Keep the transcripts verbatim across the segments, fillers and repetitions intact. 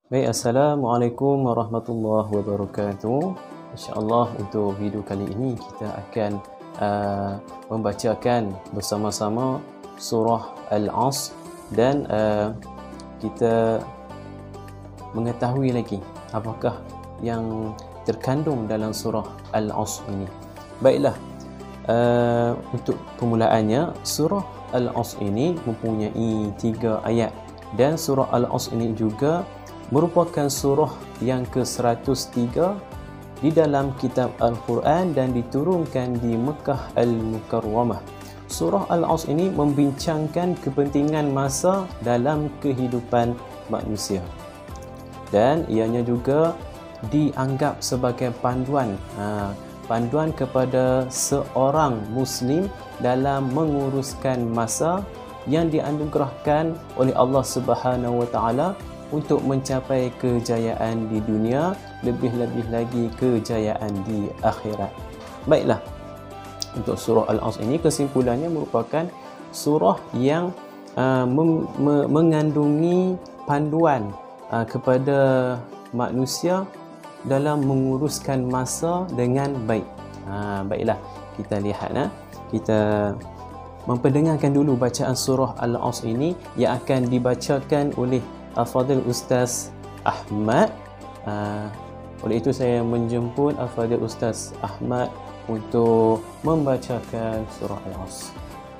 Baik, Assalamualaikum warahmatullahi wabarakatuh. InsyaAllah untuk video kali ini kita akan uh, membacakan bersama-sama surah Al-Asr dan uh, kita mengetahui lagi apakah yang terkandung dalam surah Al-Asr ini. Baiklah, uh, untuk permulaannya, surah Al-Asr ini mempunyai tiga ayat dan surah Al-Asr ini juga merupakan surah yang ke seratus tiga di dalam kitab Al-Quran dan diturunkan di Mekah Al-Mukarramah. Surah Al-Asr ini membincangkan kepentingan masa dalam kehidupan manusia dan ianya juga dianggap sebagai panduan ha, panduan kepada seorang Muslim dalam menguruskan masa yang dianugerahkan oleh Allah Subhanahu Wa Taala untuk mencapai kejayaan di dunia, lebih-lebih lagi kejayaan di akhirat. Baiklah, untuk surah Al-Asr ini kesimpulannya merupakan surah yang uh, mem- mengandungi panduan uh, kepada manusia dalam menguruskan masa dengan baik. Ha, baiklah, kita lihat nah. Kita memperdengarkan dulu bacaan surah Al-Asr ini yang akan dibacakan oleh Al-Fadhil Ustaz Ahmad. Uh, oleh itu saya menjemput Al-Fadhil Ustaz Ahmad untuk membacakan surah Al-Asr.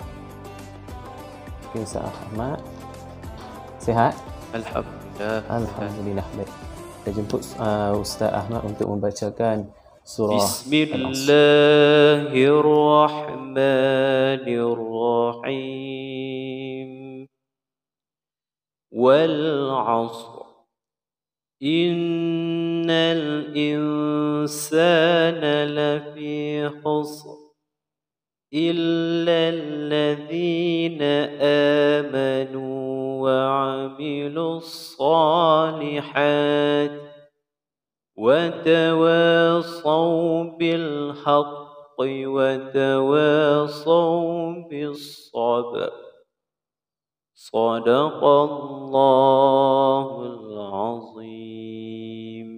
Okay, Ustaz Ahmad. Sihat? Alhamdulillah. Alhamdulillah. Baik. Kita jemput uh, Ustaz Ahmad untuk membacakan surah Bismillahirrahmanirrahim. Wal-'asr. Innal insana lafi khusr. إلا الذين آمنوا وعملوا الصالحات وتواصوا بالحق وتواصوا بالصبر. صدق الله العظيم.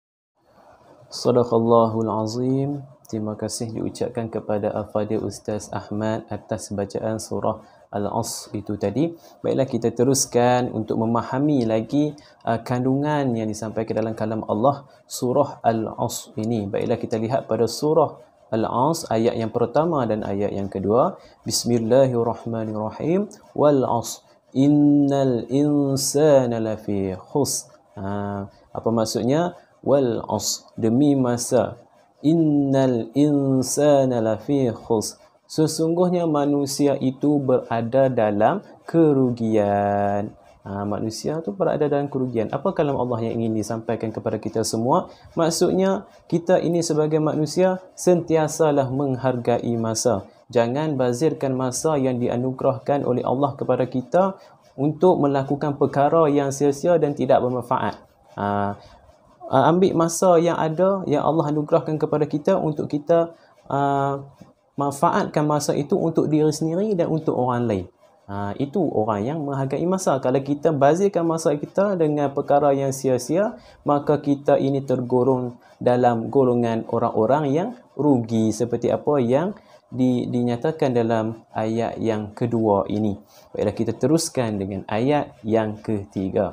Sadaqallahul Azim. Terima kasih diucapkan kepada Al-Fadhil Ustaz Ahmad atas bacaan surah Al-Asr itu tadi. Baiklah, kita teruskan untuk memahami lagi uh, kandungan yang disampaikan dalam kalam Allah surah Al-Asr ini. Baiklah, kita lihat pada surah Al-Asr ayat yang pertama dan ayat yang kedua. Bismillahirrahmanirrahim. Wal-'asr. Innal insana lafi khusr. Ha, apa maksudnya? Wal-'asr, demi masa. Innal insana lafi khusr. Sesungguhnya manusia itu berada dalam kerugian. Ha, manusia itu berada dalam kerugian. Apa kalam Allah yang ingin disampaikan kepada kita semua? Maksudnya, kita ini sebagai manusia sentiasalah menghargai masa. Jangan bazirkan masa yang dianugerahkan oleh Allah kepada kita untuk melakukan perkara yang sia-sia dan tidak bermanfaat. Ha, Uh, ambil masa yang ada, yang Allah anugerahkan kepada kita untuk kita uh, manfaatkan masa itu untuk diri sendiri dan untuk orang lain. Uh, itu orang yang menghargai masa. Kalau kita bazirkan masa kita dengan perkara yang sia-sia, maka kita ini tergolong dalam golongan orang-orang yang rugi, seperti apa yang di, dinyatakan dalam ayat yang kedua ini. Baiklah, kita teruskan dengan ayat yang ketiga.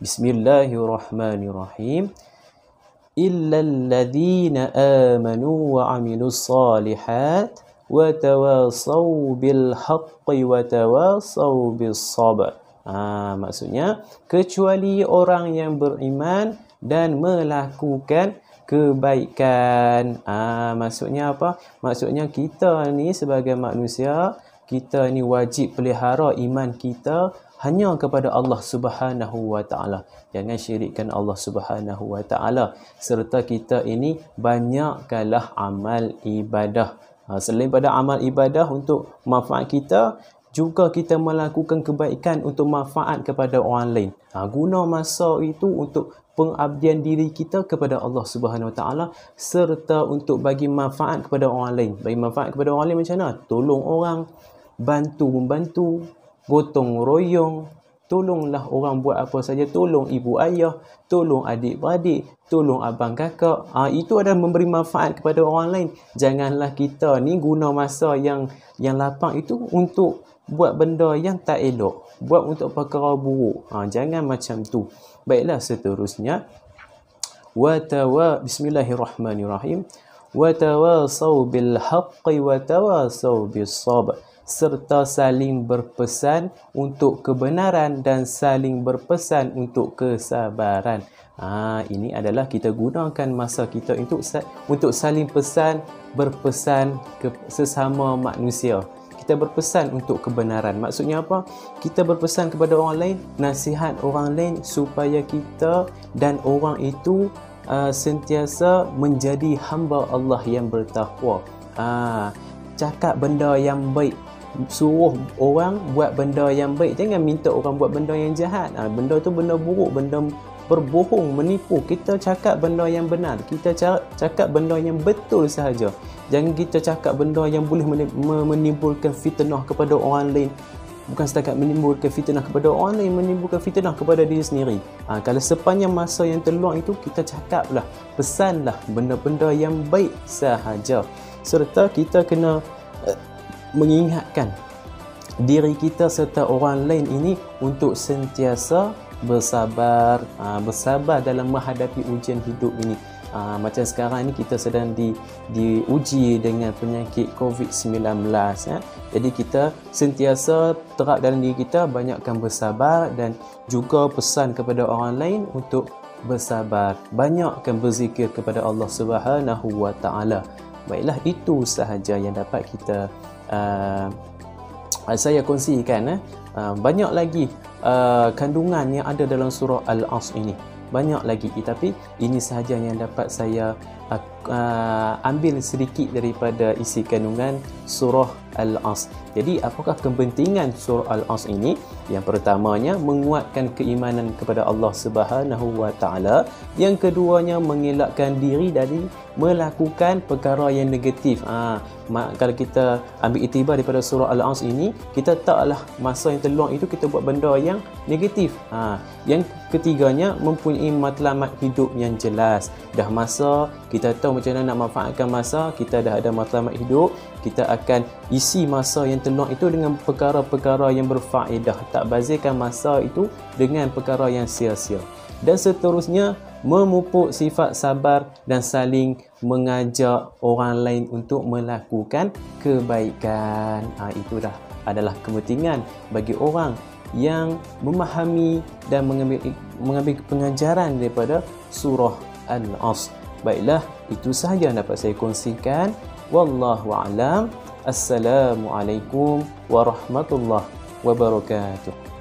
Bismillahirrahmanirrahim. إلا الذين آمنوا وعملوا الصالحات وتواصوا بالحق وتواصوا بالصبر. Ah, maksudnya kecuali orang yang beriman dan melakukan kebaikan. Ah, maksudnya apa? Maksudnya kita ni sebagai manusia, kita ni wajib pelihara iman kita hanya kepada Allah Subhanahu Wa Taala. Jangan syirikkan Allah Subhanahu Wa Taala. Serta kita ini banyakkanlah amal ibadah. Ha, selain pada amal ibadah untuk manfaat kita, juga kita melakukan kebaikan untuk manfaat kepada orang lain. Ha, guna masa itu untuk pengabdian diri kita kepada Allah Subhanahu Wa Taala serta untuk bagi manfaat kepada orang lain. Bagi manfaat kepada orang lain macam mana? Tolong orang, bantu membantu, gotong royong, tolonglah orang buat apa saja, tolong ibu ayah, tolong adik-beradik, tolong abang kakak. Ha, itu adalah memberi manfaat kepada orang lain. Janganlah kita ni guna masa yang yang lapang itu untuk buat benda yang tak elok, buat untuk perkara buruk. Ha, jangan macam tu. Baiklah, seterusnya wa tawa bismillahirrahmanirrahim wa tawasau bil haqqi wa tawasau bis sabr, serta saling berpesan untuk kebenaran dan saling berpesan untuk kesabaran. Ha, ini adalah kita gunakan masa kita untuk untuk saling pesan, berpesan ke sesama manusia. Kita berpesan untuk kebenaran. Maksudnya apa? Kita berpesan kepada orang lain, nasihat orang lain supaya kita dan orang itu uh, sentiasa menjadi hamba Allah yang bertakwa. Uh, cakap benda yang baik, suruh orang buat benda yang baik. Jangan minta orang buat benda yang jahat. Uh, benda tu benda buruk, benda berbohong, menipu. Kita cakap benda yang benar, kita cakap benda yang betul sahaja. Jangan kita cakap benda yang boleh menimbulkan fitnah kepada orang lain. Bukan setakat menimbulkan fitnah kepada orang lain, menimbulkan fitnah kepada diri sendiri. Ha, kalau sepanjang masa yang terluang itu, kita cakaplah, pesanlah benda-benda yang baik sahaja. Serta kita kena uh, mengingatkan diri kita serta orang lain ini untuk sentiasa bersabar, aa, bersabar dalam menghadapi ujian hidup ini. Aa, macam sekarang ni kita sedang di diuji dengan penyakit covid sembilan belas, ya. Jadi kita sentiasa terap dalam diri kita, banyakkan bersabar dan juga pesan kepada orang lain untuk bersabar. Banyakkan berzikir kepada Allah Subhanahu wa taala. Baiklah, itu sahaja yang dapat kita aa, saya kongsikan. Eh. Uh, banyak lagi uh, kandungan yang ada dalam surah Al-Asr ini. Banyak lagi. Tapi ini sahaja yang dapat saya uh, uh, ambil sedikit daripada isi kandungan surah Al-Asr. Jadi apakah kepentingan surah Al-Asr ini? Yang pertamanya, menguatkan keimanan kepada Allah Subhanahu wa taala. Yang keduanya, mengelakkan diri dari melakukan perkara yang negatif. Ha, kalau kita ambil iktibar daripada surah Al-Asr ini, kita taklah masa yang terluang itu kita buat benda yang negatif. Ha, yang ketiganya, mempunyai matlamat hidup yang jelas. Dah masa, kita tahu macam mana nak manfaatkan masa, kita dah ada matlamat hidup, kita akan isi masa yang terluang itu dengan perkara-perkara yang berfaedah. Tak bazirkan masa itu dengan perkara yang sia-sia. Dan seterusnya, memupuk sifat sabar dan saling mengajak orang lain untuk melakukan kebaikan. Ha, itu dah adalah kepentingan bagi orang yang memahami dan mengambil, mengambil pengajaran daripada surah Al-Asr. Baiklah, itu sahaja yang dapat saya kongsikan. Wallahu a'lam. Assalamualaikum warahmatullahi wabarakatuh.